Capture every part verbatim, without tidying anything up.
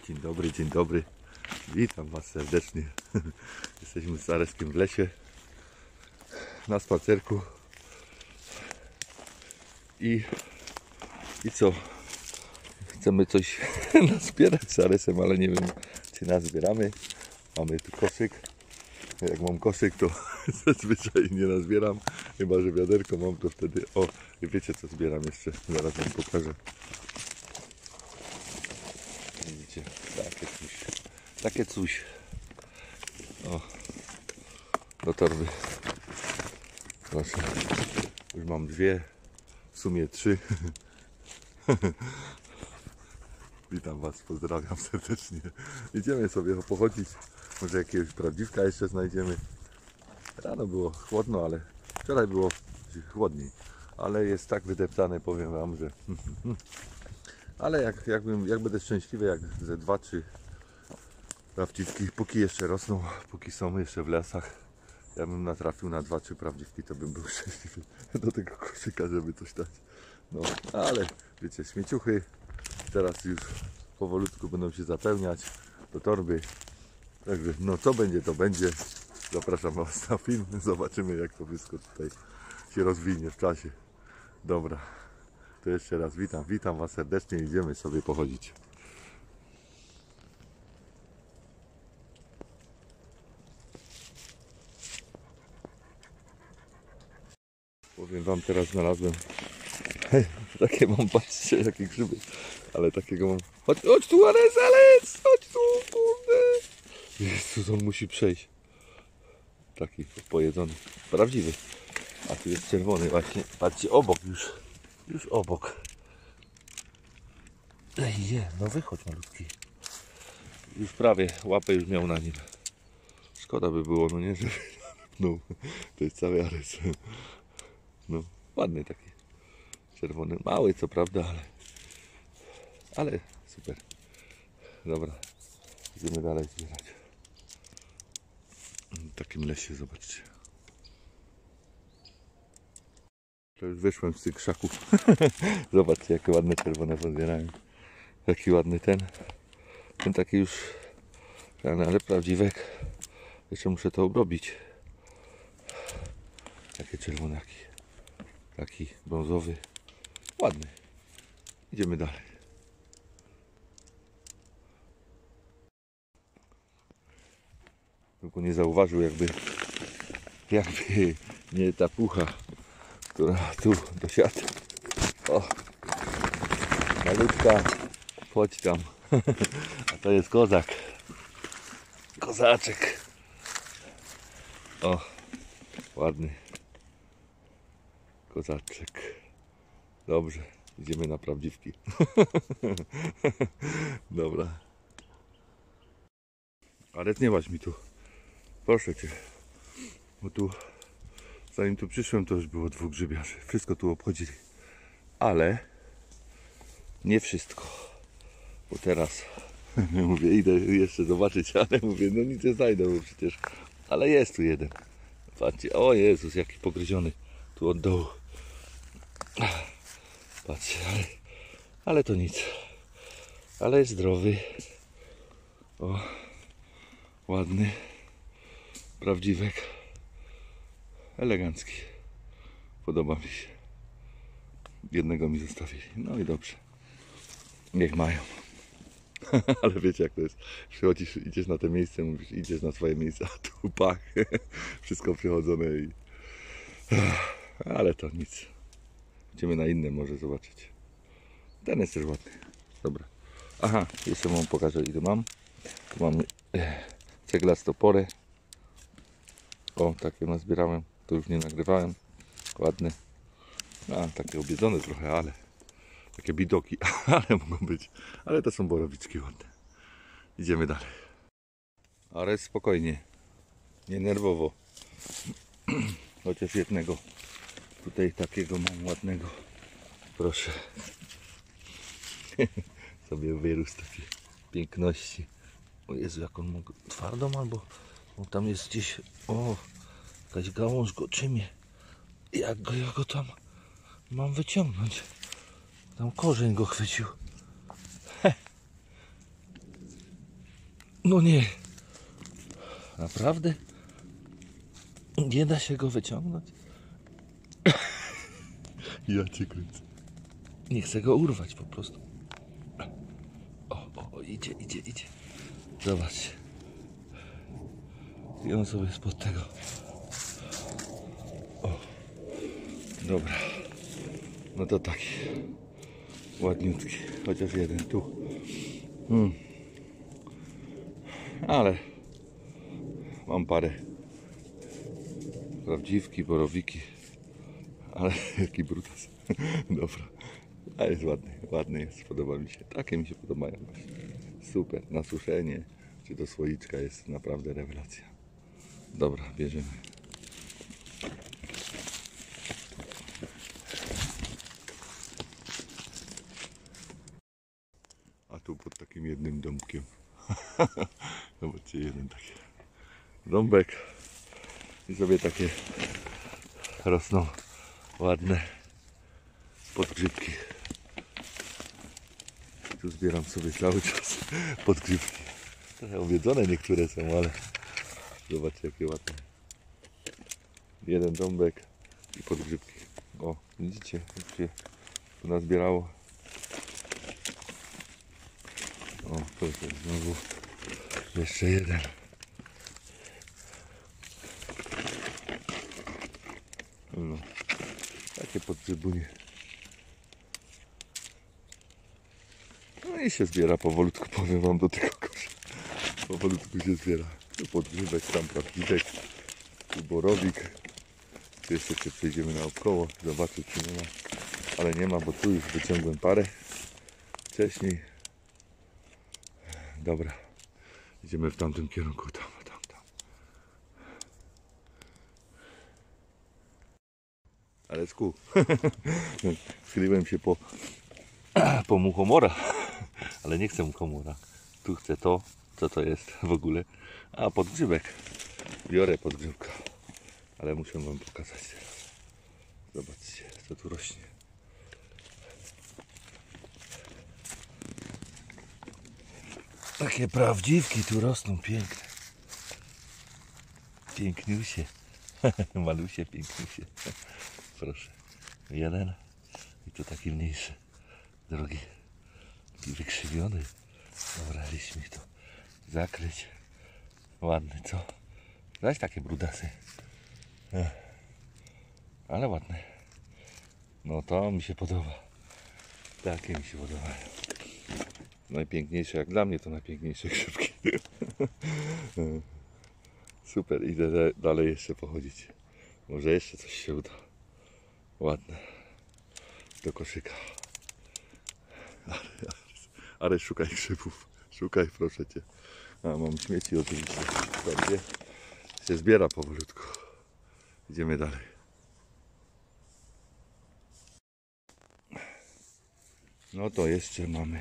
Dzień dobry, dzień dobry. Witam Was serdecznie. Jesteśmy z Areskiem w lesie na spacerku. I, i co? Chcemy coś nazbierać z Aresem, ale nie wiem, czy nazbieramy. Mamy tu koszyk. Jak mam koszyk, to zazwyczaj nie nazbieram. Chyba że wiaderko mam, to wtedy... O, i wiecie co zbieram jeszcze? Zaraz Wam pokażę. Widzicie? Takie coś. Takie coś. O. Do torby. Proszę. Już mam dwie. W sumie trzy. Witam Was, pozdrawiam serdecznie. Idziemy sobie pochodzić. Może jakiegoś prawdziwka jeszcze znajdziemy. Rano było chłodno, ale wczoraj było chłodniej. Ale jest tak wydeptane, powiem Wam, że... Ale jak, jakbym, jak będę szczęśliwy, jak ze dwa, trzy prawdziwki, póki jeszcze rosną, póki są jeszcze w lasach, ja bym natrafił na dwa, trzy prawdziwki, to bym był szczęśliwy do tego koszyka, żeby coś dać. No, ale wiecie, śmieciuchy teraz już powolutku będą się zapełniać do torby. Także no co będzie, to będzie. Zapraszam Was na film, zobaczymy jak to wszystko tutaj się rozwinie w czasie. Dobra, to jeszcze raz witam, witam Was serdecznie, idziemy sobie pochodzić. Powiem Wam, teraz znalazłem takie mam, patrzcie jakie grzyby, ale takiego mam. Chodź, chodź tu, Ares, Ares, chodź tu, kurde. Jezus, on musi przejść. Taki pojedzony, prawdziwy. A tu jest czerwony właśnie, patrzcie, obok już, już obok. Ej, je, no wychodź malutki. Już prawie łapę już miał na nim. Szkoda by było, no nie, że no, to jest cały Ares. No, ładny taki. Czerwony, mały co prawda, ale ale super. Dobra, idziemy dalej zbierać. W takim lesie, zobaczcie. To już wyszłem z tych krzaków. Zobaczcie, jakie ładne czerwone pozbierałem. Jaki ładny ten. Ten taki już, ale prawdziwek. Jeszcze muszę to obrobić. Takie czerwonaki. Taki brązowy. Ładny. Idziemy dalej. Tylko nie zauważył, jakby jakby nie ta pucha, która tu dosiadła. O, malutka, chodź tam. A to jest kozak. Kozaczek. O, ładny. Kozaczek. Dobrze, idziemy na prawdziwki. Dobra. Ale nie łaź mi tu. Proszę Cię. Bo tu, zanim tu przyszłem, to już było dwóch grzybiarzy. Wszystko tu obchodzili. Ale nie wszystko. Bo teraz mówię, idę jeszcze zobaczyć, ale mówię, no nic nie znajdę, bo przecież. Ale jest tu jeden. Patrzcie, o Jezus, jaki pogryziony. Tu od dołu. Patrzcie, ale, ale to nic. Ale jest zdrowy. O, ładny. Prawdziwek. Elegancki. Podoba mi się. Jednego mi zostawili. No i dobrze. Niech mają. Ale wiecie jak to jest. Przychodzisz, idziesz na te miejsce, mówisz, idziesz na swoje miejsce, a tu pach. Wszystko przychodzone i... Ale to nic. Idziemy na inne może zobaczyć. Ten jest też ładny. Dobra. Aha, jeszcze wam pokażę ile mam. Tu mam ceglasto porę. O, takie nazbierałem. To już nie nagrywałem. Ładne. A, takie obiedzone trochę, ale takie bidoki, ale mogą być. Ale to są borowiczki ładne. Idziemy dalej. Ale spokojnie. Nie nerwowo. Chociaż jednego tutaj takiego mam ładnego. Proszę. Sobie wyrósł takiej piękności. O Jezu, jak on mógł twardą albo on tam jest gdzieś. O, jakaś gałąź go trzymie. Jak go, ja go tam mam wyciągnąć? Tam korzeń go chwycił. Heh. No nie. Naprawdę? Nie da się go wyciągnąć? Ja cię kręcę. Nie chcę go urwać po prostu. O, o, o, idzie, idzie, idzie. Zobaczcie. I on sobie spod tego. O. Dobra. No to taki. Ładniutki. Chociaż jeden tu. Hmm. Ale mam parę prawdziwki, borowiki. Ale jaki brutas. Dobra. A jest ładny. Ładny jest. Podoba mi się. Takie mi się podobają właśnie. Super. Na suszenie czy do słoiczka jest naprawdę rewelacja. Dobra, bierzemy. A tu pod takim jednym domkiem. Zobaczcie, jeden taki dąbek. I sobie takie rosną ładne podgrzybki. I tu zbieram sobie cały czas podgrzybki. Trochę owiedzone niektóre są, ale zobaczcie, jakie ładne. Jeden dąbek i podgrzybki. O, widzicie, jak się tu nazbierało. O, to jest znowu jeszcze jeden. No, takie podgrzybunie. No i się zbiera powolutku, powiem wam, do tego kosza. Powolutku się zbiera. Tu podgrzybek, tam prawdziwek, tu borowik. Tu jeszcze się przejdziemy naokoło, zobaczyć czy nie ma. Ale nie ma, bo tu już wyciągłem parę wcześniej. Dobra, idziemy w tamtym kierunku, tam, tam, tam. Ale sku. Schyliłem się po, po muchomora, ale nie chcę muchomora. Tu chcę to, co to jest w ogóle. A, podgrzybek. Biorę podgrzybka, ale muszę wam pokazać teraz. Zobaczcie, co tu rośnie. Takie prawdziwki tu rosną, piękne. Piękniusie. Malusie, piękniusie. Proszę. Jeden. I tu taki mniejszy. Drugi. Taki wykrzywiony. Dobra, liść mi to zakryć. Ładny, co? Zaś takie brudasy. Ale ładne. No to mi się podoba. Takie mi się podobają. Najpiękniejsze, jak dla mnie to najpiękniejsze grzybki. Super, idę dalej jeszcze pochodzić. Może jeszcze coś się uda. Ładne. Do koszyka. Ale, ale szukaj grzybów. Szukaj, proszę cię. A, mam śmieci oczywiście. Wprawdzie się zbiera powolutku. Idziemy dalej. No to jeszcze mamy.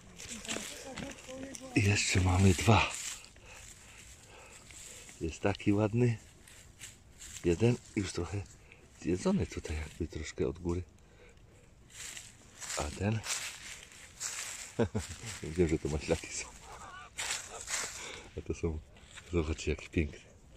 Jeszcze mamy dwa. Jest taki ładny. Jeden już trochę zjedzony tutaj jakby troszkę od góry. A ten? Wiem, że to maślaki są. A to są, zobaczcie jaki piękny.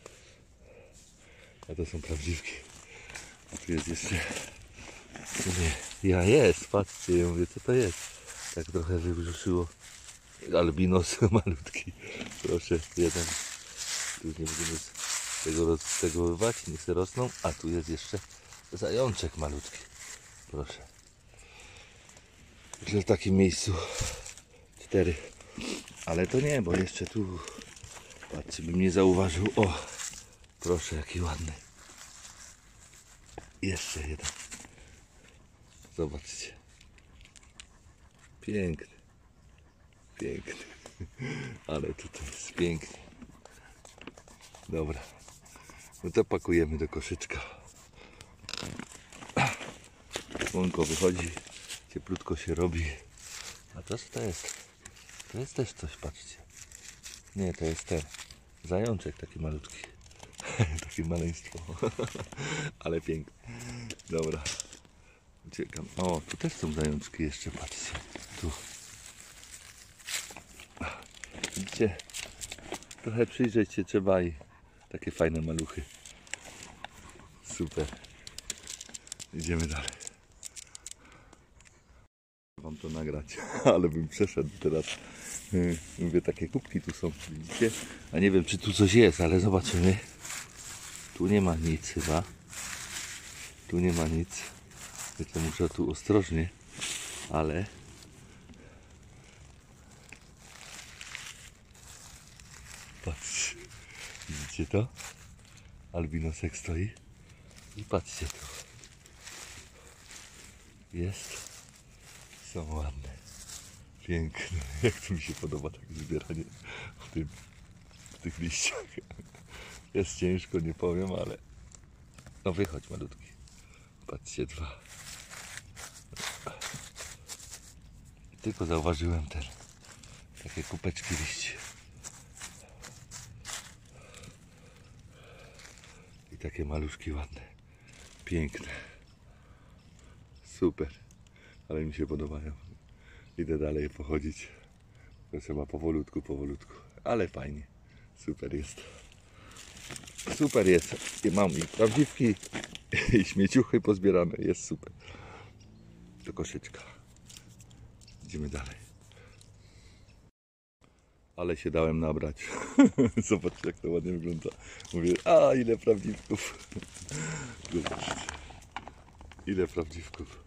A to są prawdziwki. A tu jest jeszcze, nie, ja jest, patrzcie, ja mówię co to jest. Tak trochę wybrzuszyło. Albinos malutki. Proszę, jeden. Tu nie będziemy tego, tego wywać, niech się rosną. A tu jest jeszcze zajączek malutki. Proszę. Myślę, w takim miejscu cztery. Ale to nie, bo jeszcze tu, patrzcie, bym nie zauważył. O, proszę, jaki ładny. Jeszcze jeden. Zobaczcie. Piękny. Piękny. Ale tutaj jest pięknie. Dobra. No to pakujemy do koszyczka. Słonko wychodzi. Cieplutko się robi. A to co to jest? To jest też coś, patrzcie. Nie, to jest ten zajączek taki malutki. Takie maleństwo. Ale piękny. Dobra. Uciekam. O, tu też są zajączki jeszcze, patrzcie. Tu. Widzicie? trochę przyjrzeć się trzeba i takie fajne maluchy. Super. Idziemy dalej. Wam to nagrać, ale bym przeszedł teraz. Mówię, takie kubki tu są, widzicie? A nie wiem, czy tu coś jest, ale zobaczymy. Tu nie ma nic chyba. Tu nie ma nic. Wiecie, muszę tu ostrożnie, ale patrzcie, widzicie to? Albinosek stoi i patrzcie tu. Jest. Są ładne. Piękne. Jak to mi się podoba takie zbieranie w, tym, w tych liściach. Jest ciężko, nie powiem, ale no wychodź malutki. Patrzcie, dwa. Tylko zauważyłem ten. Takie kupeczki liści. I takie maluszki ładne. Piękne. Super. Ale mi się podobają. Idę dalej pochodzić. To trzeba powolutku, powolutku. Ale fajnie. Super jest. Super jest. I mam i prawdziwki, i śmieciuchy pozbierane. Jest super. Do koszyczka. Idziemy dalej. Ale się dałem nabrać. Zobaczcie, jak to ładnie wygląda. Mówię, a ile prawdziwków. Zobaczcie. Ile prawdziwków.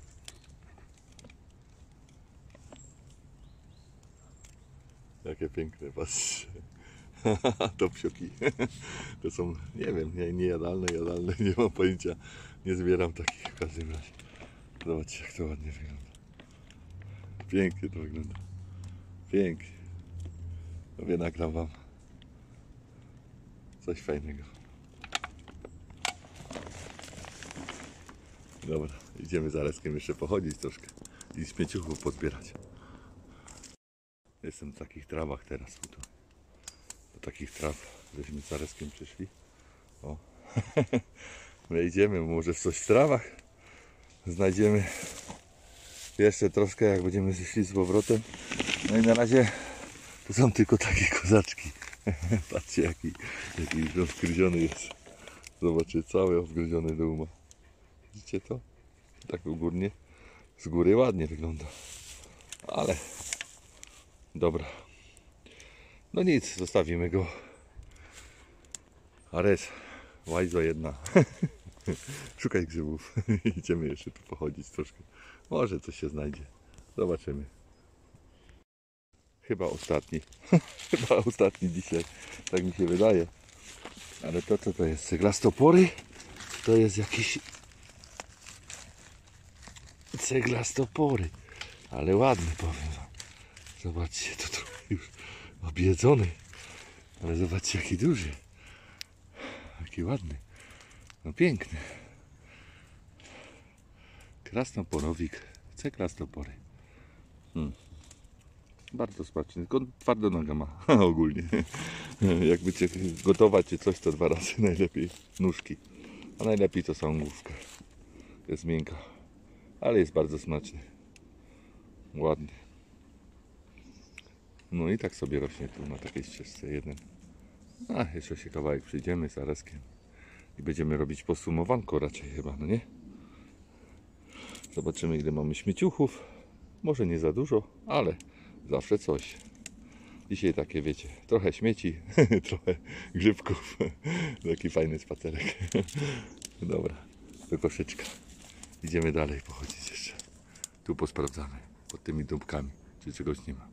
Jakie piękne, patrzcie. To psioki. To są, nie wiem, nie, niejadalne, jadalne, nie mam pojęcia. Nie zbieram takich w każdym razie. Zobaczcie, jak to ładnie wygląda. Pięknie to wygląda. Pięknie. Mówię, nagram wam coś fajnego. Dobra, idziemy za Reskiem jeszcze pochodzić troszkę i śmieciuchów pozbierać. Jestem w takich trawach teraz. Do takich traw, żeśmy z Reskiem przyszli. O. My idziemy, może w coś w trawach znajdziemy jeszcze troszkę, jak będziemy szli z powrotem. No i na razie to są tylko takie kozaczki. Patrzcie, jaki, jaki rozgryziony jest. Zobaczcie, cały obgryziony do uma. Widzicie to? Tak ogólnie. Z góry ładnie wygląda. Ale dobra. No nic, zostawimy go. Ares, łajzo jedna. Szukaj grzybów. Idziemy jeszcze tu pochodzić troszkę. Może coś się znajdzie. Zobaczymy. Chyba ostatni. Chyba ostatni dzisiaj. Tak mi się wydaje. Ale to co to jest? Ceglastopory? To jest jakiś... Ceglastopory. Ale ładny, powiem wam. Zobaczcie, to trochę już objedzony. Ale zobaczcie, jaki duży. Jaki ładny. No piękny. Krasnoporowik. Ceglastopory. Hmm. Bardzo smaczny, tylko twardo noga ma ogólnie. Jak będziecie gotować czy coś, to dwa razy najlepiej nóżki. A najlepiej to samą główkę. Jest miękka, ale jest bardzo smaczny. Ładny. No i tak sobie rośnie tu na takiej ścieżce jeden. A jeszcze się kawałek przyjdziemy z Areskiem i będziemy robić podsumowanko raczej chyba, no nie? Zobaczymy, ile mamy śmieciuchów. Może nie za dużo, ale zawsze coś. Dzisiaj takie, wiecie, trochę śmieci, trochę grzybków. Taki fajny spacerek. Dobra, do koszyczka. Idziemy dalej pochodzić jeszcze. Tu posprawdzamy pod tymi dąbkami, czy czegoś nie ma.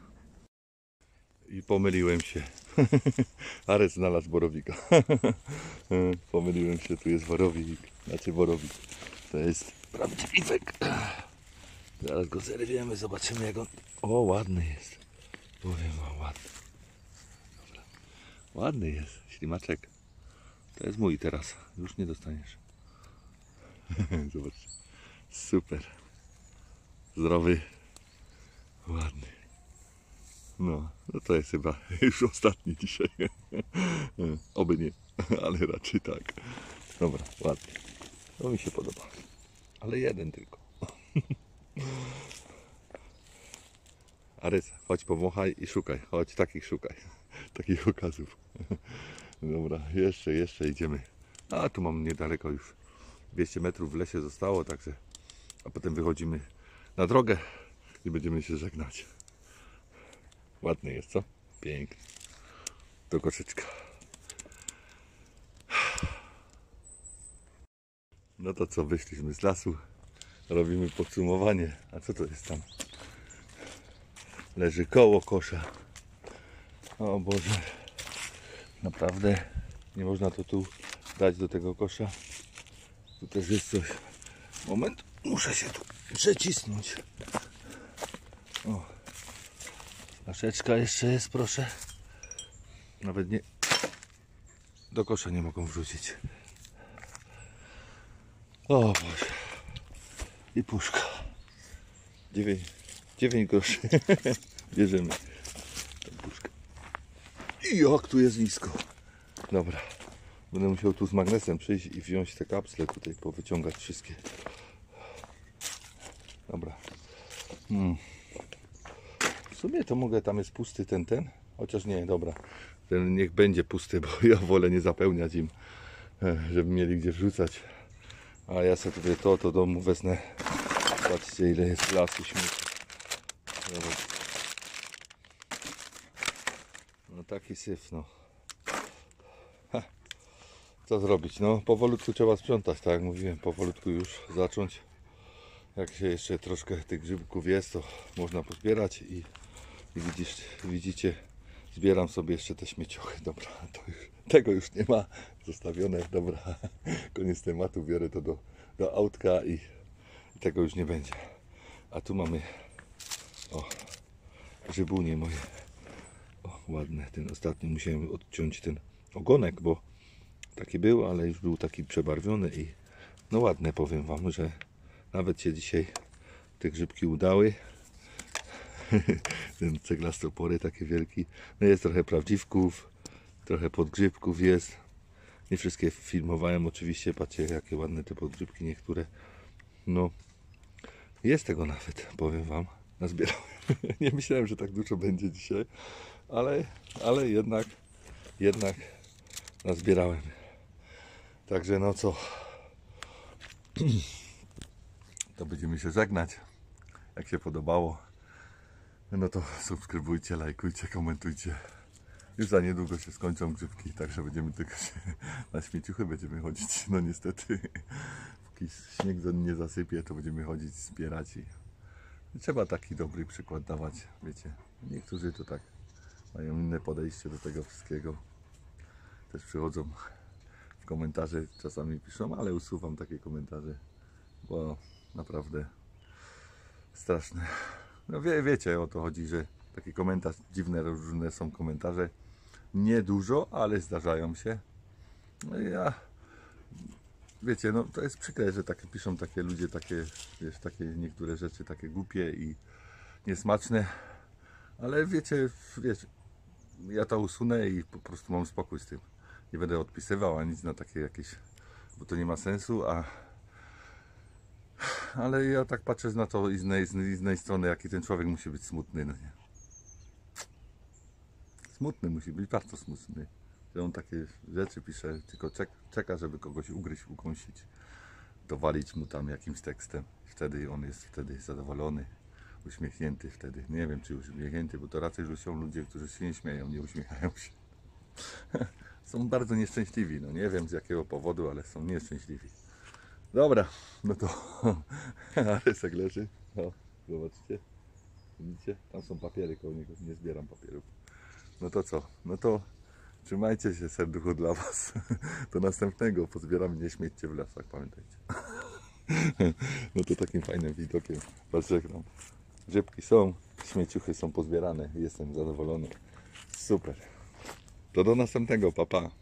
I pomyliłem się. Ares znalazł borowika. Pomyliłem się, tu jest borowik. Znaczy borowik. To jest prawdziwek. Zaraz go zerwiemy, zobaczymy jak on... O, ładny jest. Powiem wam, ładny. Dobra. Ładny jest, ślimaczek. To jest mój teraz. Już nie dostaniesz. Zobaczcie. Super. Zdrowy. Ładny. No, no to jest chyba już ostatni dzisiaj. Oby nie, ale raczej tak. Dobra, ładny. To mi się podoba. Ale jeden tylko. Arys, chodź powąchaj i szukaj. Chodź, takich szukaj. Takich okazów. Dobra, jeszcze, jeszcze idziemy. A tu mam niedaleko już. dwieście metrów w lesie zostało, także. A potem wychodzimy na drogę i będziemy się żegnać. Ładny jest, co? Piękny. Do koszyczka. No to co, wyszliśmy z lasu. Robimy podsumowanie. A co to jest tam? Leży koło kosza. O Boże. Naprawdę nie można to tu dać do tego kosza. Tu też jest coś. Moment. Muszę się tu przecisnąć. O. Flaszeczka jeszcze jest, proszę. Nawet nie... Do kosza nie mogą wrzucić. O Boże. I puszka. dziewięć groszy. Bierzemy tę puszkę. I jak tu jest nisko. Dobra. Będę musiał tu z magnesem przyjść i wziąć te kapsle tutaj, powyciągać wszystkie. Dobra. Hmm. W sumie to mogę, tam jest pusty ten, ten. Chociaż nie, dobra. Ten niech będzie pusty, bo ja wolę nie zapełniać im, żeby mieli gdzie wrzucać. A ja sobie tutaj to, to domu wezmę. Patrzcie, ile jest lasu, śmieci. No taki syf, no. Ha. Co zrobić? No powolutku trzeba sprzątać, tak jak mówiłem. Powolutku już zacząć. Jak się jeszcze troszkę tych grzybków jest, to można pozbierać i, i widzisz, widzicie, zbieram sobie jeszcze te śmieciochy. Dobra, to już, tego już nie ma. Zostawione, dobra. Koniec tematu, biorę to do, do autka i, i tego już nie będzie. A tu mamy, o, grzybunie moje. O, ładne. Ten ostatni musiałem odciąć ten ogonek, bo taki był, ale już był taki przebarwiony i no ładne, powiem wam, że nawet się dzisiaj te grzybki udały. Ten ceglastopory takie wielki. No jest trochę prawdziwków, trochę podgrzybków jest. Nie wszystkie filmowałem oczywiście. Patrzcie, jakie ładne te podgrzybki niektóre. No jest tego nawet, powiem wam. Nazbierałem. Nie myślałem, że tak dużo będzie dzisiaj, ale, ale jednak jednak nazbierałem. Także no co, to będziemy się żegnać. Jak się podobało, no to subskrybujcie, lajkujcie, komentujcie. Już za niedługo się skończą grzybki, także będziemy tylko się na śmieciuchy będziemy chodzić. No niestety, póki śnieg nie zasypie, to będziemy chodzić, zbierać i trzeba taki dobry przykład dawać, wiecie. Niektórzy to tak mają inne podejście do tego wszystkiego. Też przychodzą w komentarze, czasami piszą, ale usuwam takie komentarze, bo naprawdę straszne. No wie, wiecie, o to chodzi, że taki komentarz, dziwne, różne są komentarze. Nie dużo, ale zdarzają się. No i ja, wiecie, no to jest przykre, że takie piszą takie ludzie, takie, wiesz, takie niektóre rzeczy takie głupie i niesmaczne. Ale wiecie, wiecie, ja to usunę i po prostu mam spokój z tym. Nie będę odpisywał ani nic na takie jakieś, bo to nie ma sensu, a ale ja tak patrzę na to i z innej, z innej strony, jaki ten człowiek musi być smutny, no nie? Smutny musi być, bardzo smutny. Że on takie rzeczy pisze, tylko czeka, czeka żeby kogoś ugryźć, ukąsić, dowalić mu tam jakimś tekstem. Wtedy on jest wtedy zadowolony, uśmiechnięty wtedy. Nie wiem, czy uśmiechnięty, bo to raczej że są ludzie, którzy się nie śmieją, nie uśmiechają się. Są bardzo nieszczęśliwi, no nie wiem z jakiego powodu, ale są nieszczęśliwi. Dobra, no to Arysek leży. O, zobaczcie. Widzicie? Tam są papiery koło niego, nie zbieram papierów. No to co? No to trzymajcie się, serducho dla was. Do następnego. Pozbieramy, nie śmiećcie w lasach, pamiętajcie. No to takim fajnym widokiem was żegnam. Grzybki są, śmieciuchy są pozbierane. Jestem zadowolony. Super. To do następnego, pa pa.